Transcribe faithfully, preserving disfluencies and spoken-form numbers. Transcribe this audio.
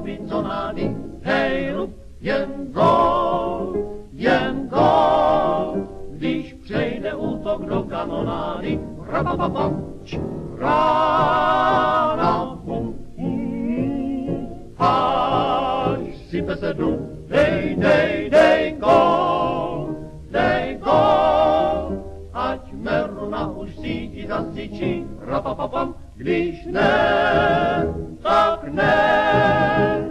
Robinsonady. Hej, rub, jen gól, jen gól, když přejde útok do kanonády. Rapapapamč, rána, bum, bum, až sype se drum. Dej, dej, dej gól, dej gól, ať Meruna už síti zasyčí. Rapapapam, když ne, tak ne.